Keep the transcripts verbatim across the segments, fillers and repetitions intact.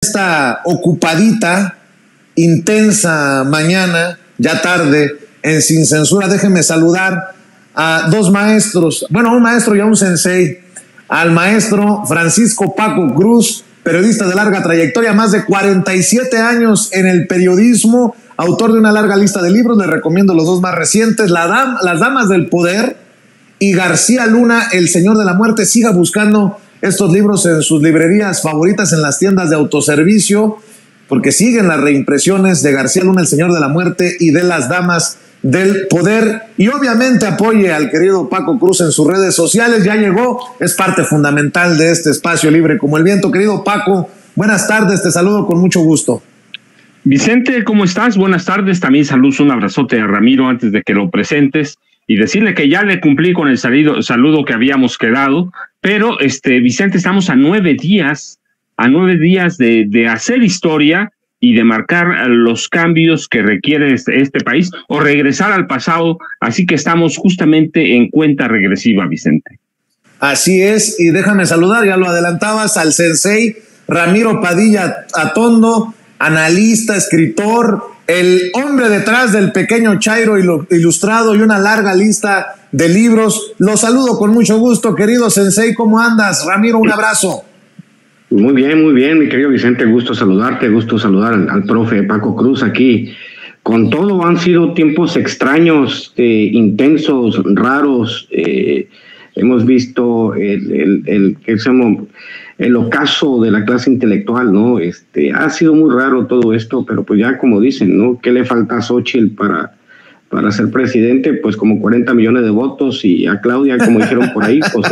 esta ocupadita, intensa mañana, ya tarde, en Sin Censura, déjenme saludar a dos maestros, bueno, un maestro y a un sensei, al maestro Francisco Paco Cruz, periodista de larga trayectoria, más de cuarenta y siete años en el periodismo, autor de una larga lista de libros, les recomiendo los dos más recientes, La Dam, Las Damas del Poder y García Luna, El Señor de la Muerte. Siga buscando estos libros en sus librerías favoritas, en las tiendas de autoservicio, porque siguen las reimpresiones de García Luna, El Señor de la Muerte y de Las Damas del Poder. Y obviamente apoye al querido Paco Cruz en sus redes sociales. Ya llegó, es parte fundamental de este espacio libre como el viento. Querido Paco, buenas tardes, te saludo con mucho gusto. Vicente, ¿cómo estás? Buenas tardes, también saludos, un abrazote a Ramiro antes de que lo presentes y decirle que ya le cumplí con el saludo, saludo que habíamos quedado, pero este Vicente, estamos a nueve días, a nueve días de, de hacer historia y de marcar los cambios que requiere este, este país o regresar al pasado, así que estamos justamente en cuenta regresiva, Vicente. Así es, y déjame saludar, ya lo adelantabas, al sensei Ramiro Padilla Atondo, analista, escritor, el hombre detrás del Pequeño Chairo Ilustrado y una larga lista de libros. Lo saludo con mucho gusto, querido sensei, ¿cómo andas? Ramiro, un abrazo. Muy bien, muy bien, mi querido Vicente, gusto saludarte, gusto saludar al, al profe Paco Cruz aquí. Con todo, han sido tiempos extraños, eh, intensos, raros. Eh, hemos visto el, el, el, el, el ocaso de la clase intelectual, ¿no? Este, ha sido muy raro todo esto, pero pues ya como dicen, ¿no? ¿Qué le falta a Xóchitl para, para ser presidente? Pues como cuarenta millones de votos, y a Claudia, como dijeron por ahí, pues...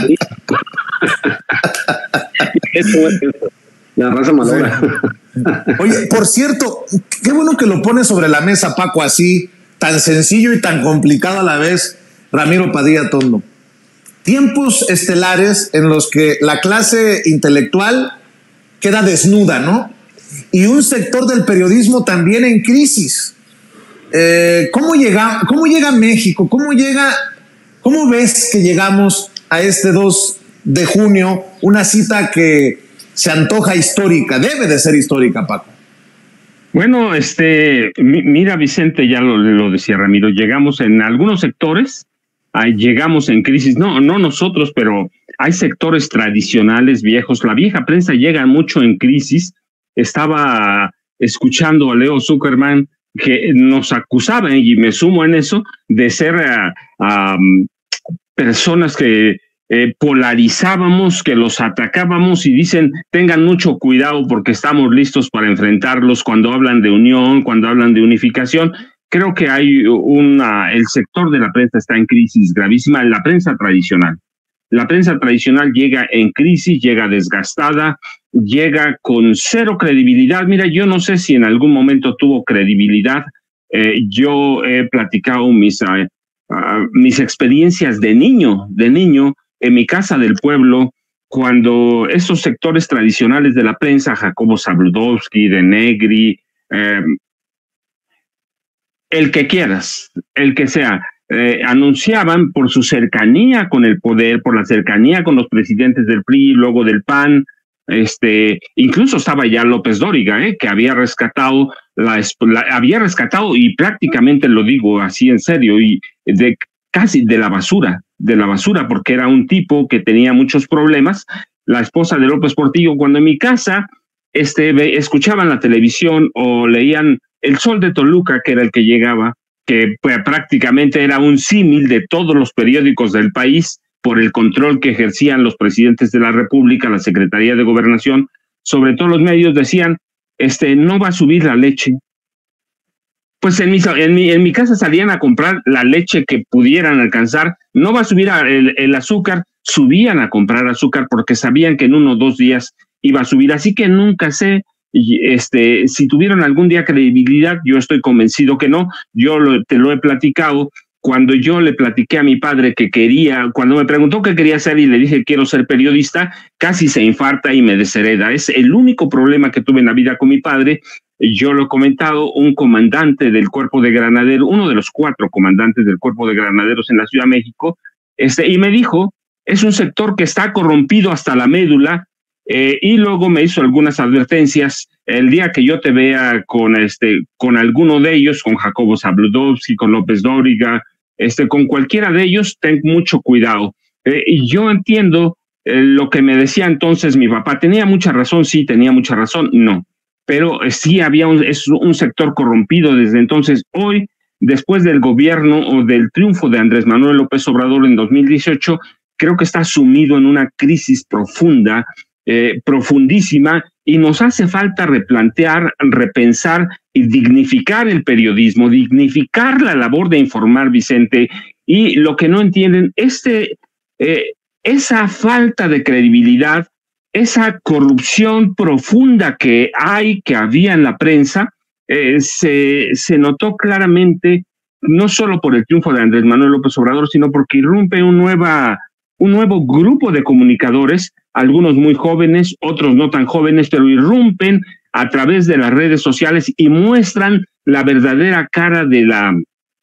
Eso es eso. La raza malora. Oye, por cierto, qué bueno que lo pones sobre la mesa, Paco, así, tan sencillo y tan complicado a la vez, Ramiro Padilla Tondo. Tiempos estelares en los que la clase intelectual queda desnuda, ¿no? Y un sector del periodismo también en crisis. Eh, ¿cómo llega, cómo llega México? ¿Cómo llega, cómo ves que llegamos a este dos de junio, una cita que se antoja histórica, debe de ser histórica, Paco? Bueno, este, mira, Vicente, ya lo, lo decía Ramiro, llegamos en algunos sectores, ahí llegamos en crisis, no, no nosotros, pero hay sectores tradicionales viejos, la vieja prensa llega mucho en crisis. Estaba escuchando a Leo Zuckerman que nos acusaba, y me sumo en eso, de ser uh, um, personas que Eh, polarizábamos, que los atacábamos, y dicen tengan mucho cuidado porque estamos listos para enfrentarlos cuando hablan de unión, cuando hablan de unificación. Creo que hay una, el sector de la prensa está en crisis gravísima, la prensa tradicional. La prensa tradicional llega en crisis, llega desgastada, llega con cero credibilidad. Mira, yo no sé si en algún momento tuvo credibilidad. Eh, yo he platicado mis, uh, uh, mis experiencias de niño, de niño, en mi casa del pueblo, cuando esos sectores tradicionales de la prensa, Jacobo Zabludovsky, de Negri, eh, el que quieras, el que sea, eh, anunciaban por su cercanía con el poder, por la cercanía con los presidentes del P R I, luego del P A N, este, incluso estaba ya López Dóriga, eh, que había rescatado, la, la, había rescatado, y prácticamente lo digo así en serio, y de casi de la basura, de la basura, porque era un tipo que tenía muchos problemas, la esposa de López Portillo. Cuando en mi casa este, escuchaban la televisión o leían El Sol de Toluca, que era el que llegaba, que pues, prácticamente era un símil de todos los periódicos del país por el control que ejercían los presidentes de la República, la Secretaría de Gobernación, sobre todo los medios decían, este, no va a subir la leche. Pues en mi, en, mi, en mi casa salían a comprar la leche que pudieran alcanzar, no va a subir el, el azúcar, subían a comprar azúcar porque sabían que en uno o dos días iba a subir, así que nunca sé este, si tuvieron algún día credibilidad. Yo estoy convencido que no. Yo lo, te lo he platicado, cuando yo le platiqué a mi padre que quería, cuando me preguntó qué quería hacer y le dije quiero ser periodista, casi se infarta y me deshereda. Es el único problema que tuve en la vida con mi padre. Yo lo he comentado, un comandante del Cuerpo de Granaderos, uno de los cuatro comandantes del Cuerpo de Granaderos en la Ciudad de México, este, y me dijo, es un sector que está corrompido hasta la médula, eh, y luego me hizo algunas advertencias. El día que yo te vea con, este, con alguno de ellos, con Jacobo Zabludovsky, con López Dóriga, este, con cualquiera de ellos, ten mucho cuidado. Eh, y yo entiendo eh, lo que me decía entonces mi papá. ¿Tenía mucha razón? Sí, tenía mucha razón. No. Pero eh, sí había un, es un sector corrompido desde entonces. Hoy, después del gobierno o del triunfo de Andrés Manuel López Obrador en dos mil dieciocho, creo que está sumido en una crisis profunda, eh, profundísima, y nos hace falta replantear, repensar y dignificar el periodismo, dignificar la labor de informar, Vicente. Y lo que no entienden, este, eh, esa falta de credibilidad, esa corrupción profunda que hay, que había en la prensa, eh, se, se notó claramente, no solo por el triunfo de Andrés Manuel López Obrador, sino porque irrumpe un, nueva, un nuevo grupo de comunicadores, algunos muy jóvenes, otros no tan jóvenes, pero irrumpen a través de las redes sociales y muestran la verdadera cara de la,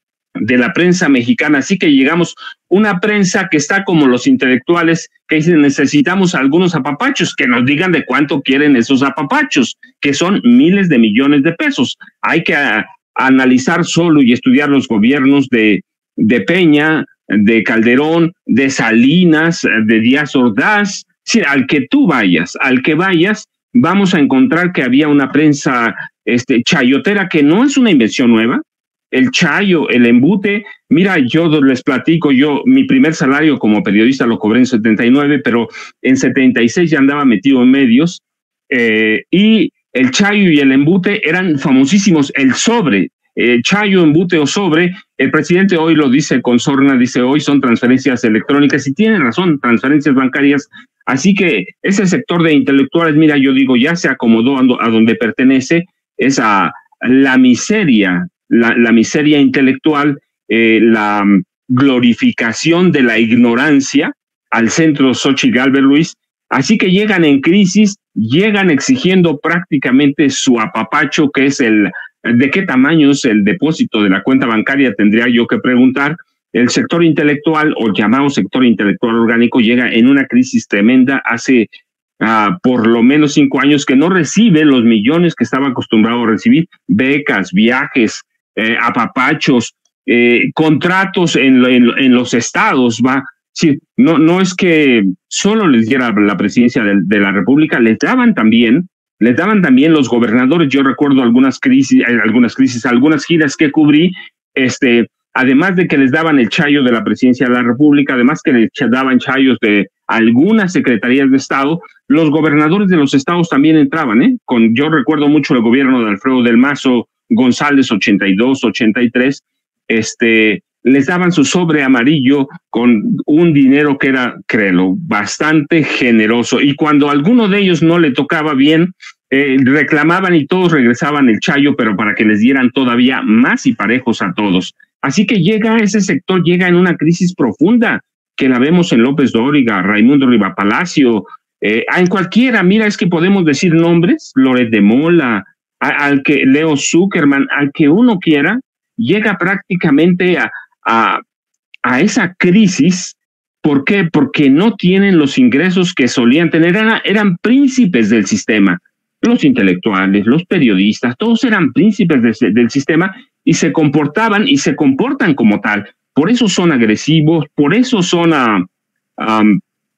de la prensa mexicana. Así que llegamos una prensa que está como los intelectuales que dicen necesitamos algunos apapachos, que nos digan de cuánto quieren esos apapachos, que son miles de millones de pesos. Hay que a, a analizar solo y estudiar los gobiernos de, de Peña, de Calderón, de Salinas, de Díaz Ordaz. Sí, al que tú vayas, al que vayas, vamos a encontrar que había una prensa este, chayotera, que no es una invención nueva. El chayo, el embute, mira, yo les platico, yo mi primer salario como periodista lo cobré en setenta y nueve, pero en setenta y seis ya andaba metido en medios, eh, y el chayo y el embute eran famosísimos. El sobre, eh, chayo, embute o sobre, el presidente hoy lo dice con sorna, dice hoy son transferencias electrónicas, y tiene razón, transferencias bancarias. Así que ese sector de intelectuales, mira, yo digo, ya se acomodó a donde pertenece, es a la miseria, la, la miseria intelectual, eh, la glorificación de la ignorancia al centro Xochitl Gálvez, Luis. Así que llegan en crisis, llegan exigiendo prácticamente su apapacho, que es el, ¿de qué tamaño es el depósito de la cuenta bancaria? Tendría yo que preguntar. El sector intelectual, o llamado sector intelectual orgánico, llega en una crisis tremenda. Hace uh, por lo menos cinco años que no recibe los millones que estaba acostumbrado a recibir, becas, viajes, eh, apapachos, eh, contratos en, en, en los estados. Va, sí, no, no es que solo les diera la presidencia de, de la República, les daban también, les daban también los gobernadores. Yo recuerdo algunas crisis, algunas crisis, algunas giras que cubrí, este, además de que les daban el chayo de la presidencia de la República, además que les daban chayos de algunas secretarías de Estado, los gobernadores de los estados también entraban, ¿eh? Con, yo recuerdo mucho el gobierno de Alfredo del Mazo González, ochenta y dos, ochenta y tres, este, les daban su sobre amarillo con un dinero que era, créelo, bastante generoso. Y cuando a alguno de ellos no le tocaba bien, eh, reclamaban y todos regresaban el chayo, pero para que les dieran todavía más y parejos a todos. Así que llega ese sector, llega en una crisis profunda, que la vemos en López Dóriga, Raimundo Rivapalacio, eh, en cualquiera. Mira, es que podemos decir nombres, Loret de Mola, a, al que Leo Zuckerman, al que uno quiera, llega prácticamente a, a, a esa crisis. ¿Por qué? Porque no tienen los ingresos que solían tener. Eran, eran príncipes del sistema. Los intelectuales, los periodistas, todos eran príncipes de, del sistema, y se comportaban y se comportan como tal. Por eso son agresivos, por eso son, uh, um,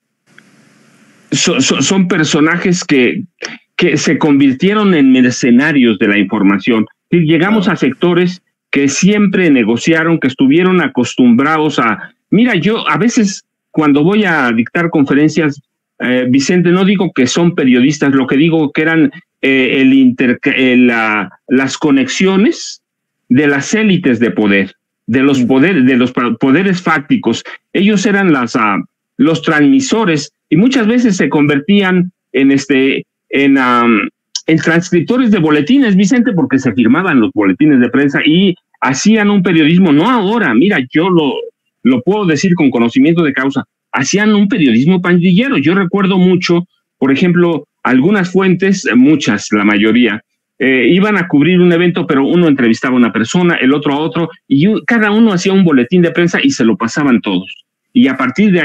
so, so, son personajes que, que se convirtieron en mercenarios de la información. Y llegamos a sectores que siempre negociaron, que estuvieron acostumbrados a... Mira, yo a veces cuando voy a dictar conferencias, eh, Vicente, no digo que son periodistas, lo que digo que eran eh, el inter, eh, la, las conexiones de las élites de poder, de los poderes, de los poderes fácticos. Ellos eran las, uh, los transmisores, y muchas veces se convertían en este, en, um, en transcriptores de boletines, Vicente, porque se firmaban los boletines de prensa y hacían un periodismo, no ahora, mira, yo lo, lo puedo decir con conocimiento de causa, hacían un periodismo pandillero. Yo recuerdo mucho, por ejemplo, algunas fuentes, muchas, la mayoría, Eh, iban a cubrir un evento, pero uno entrevistaba a una persona, el otro a otro, y cada uno hacía un boletín de prensa y se lo pasaban todos. Y a partir de ahí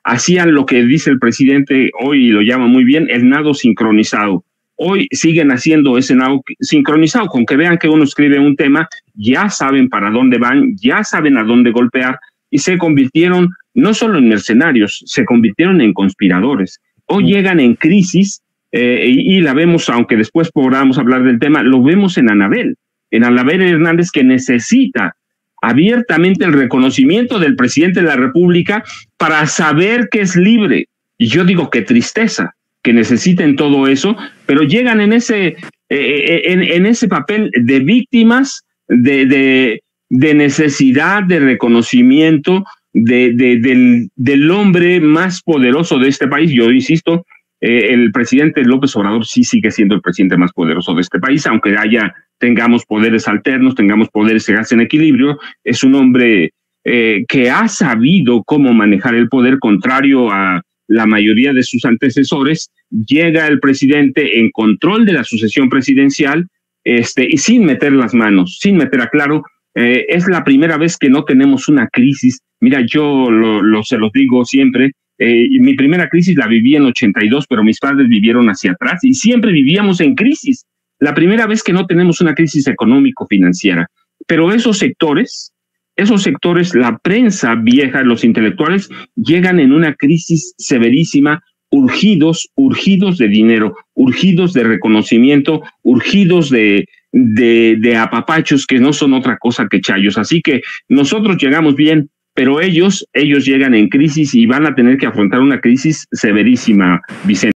hacían lo que dice el presidente hoy y lo llama muy bien, el nado sincronizado. Hoy siguen haciendo ese nado sincronizado, con que vean que uno escribe un tema, ya saben para dónde van, ya saben a dónde golpear, y se convirtieron no solo en mercenarios, se convirtieron en conspiradores. Hoy llegan en crisis, eh, y, y la vemos, aunque después podamos hablar del tema, lo vemos en Anabel, en Anabel Hernández, que necesita abiertamente el reconocimiento del presidente de la República para saber que es libre. Y yo digo, qué tristeza que necesiten todo eso, pero llegan en ese, eh, en, en ese papel de víctimas, de, de, de necesidad de reconocimiento de, de, del, del hombre más poderoso de este país. Yo insisto, eh, el presidente López Obrador sí sigue siendo el presidente más poderoso de este país, aunque haya, tengamos poderes alternos, tengamos poderes que hacen equilibrio. Es un hombre eh, que ha sabido cómo manejar el poder, contrario a la mayoría de sus antecesores. Llega el presidente en control de la sucesión presidencial, este, y sin meter las manos, sin meter a claro. Eh, es la primera vez que no tenemos una crisis. Mira, yo lo, lo se los digo siempre, eh, mi primera crisis la viví en ochenta y dos, pero mis padres vivieron hacia atrás y siempre vivíamos en crisis. La primera vez que no tenemos una crisis económico-financiera, pero esos sectores, esos sectores, la prensa vieja, los intelectuales, llegan en una crisis severísima, urgidos, urgidos de dinero, urgidos de reconocimiento, urgidos de, de, de apapachos que no son otra cosa que chayos. Así que nosotros llegamos bien, pero ellos, ellos llegan en crisis y van a tener que afrontar una crisis severísima, Vicente.